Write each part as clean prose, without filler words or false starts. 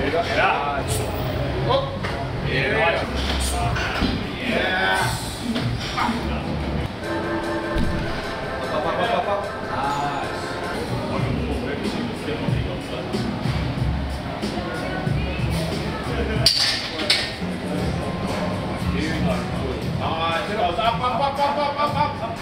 Get up. Oh. Yeah. Yeah. Up. Nice. Nice. It goes up.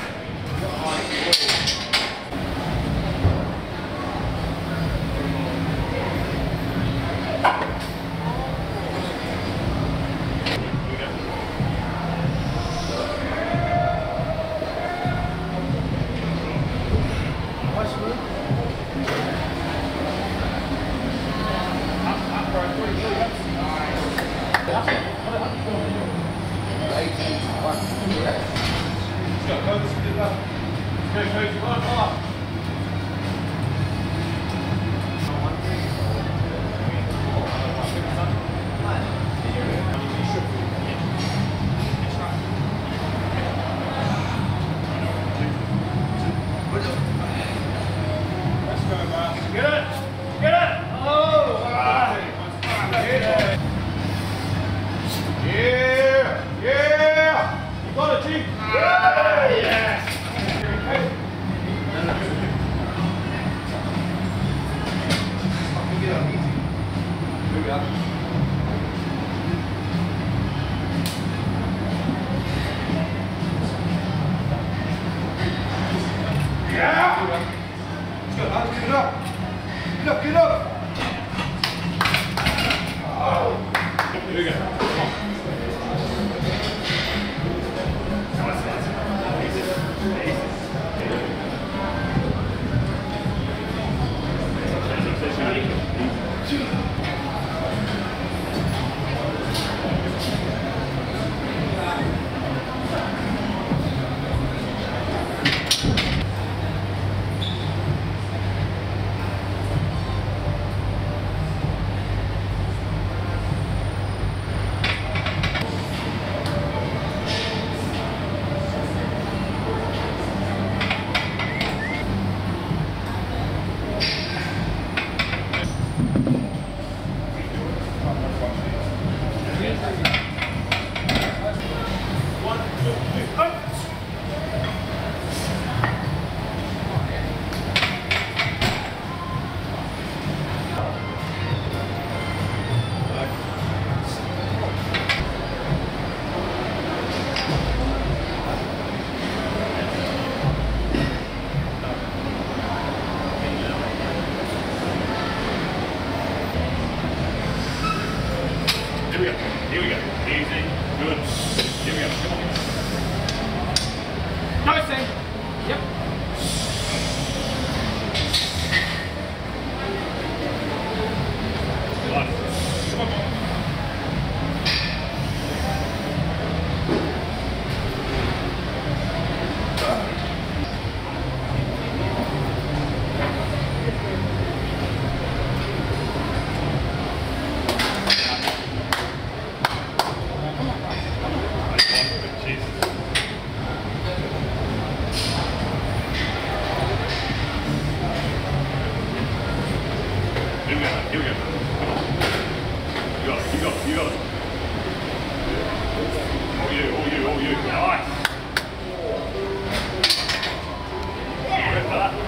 Get up! Oh. Here we go. Here we go. Easy. Good. Here we go. Come on. Nice thing. Yep. Come on. Here we go. Come on. You got it. All you. Nice. Yeah.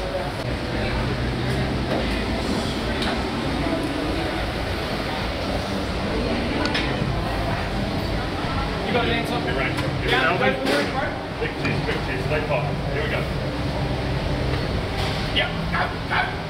You got it, Anton. Here we go. Big cheese. Stay tight. Here we go. Yeah. Go.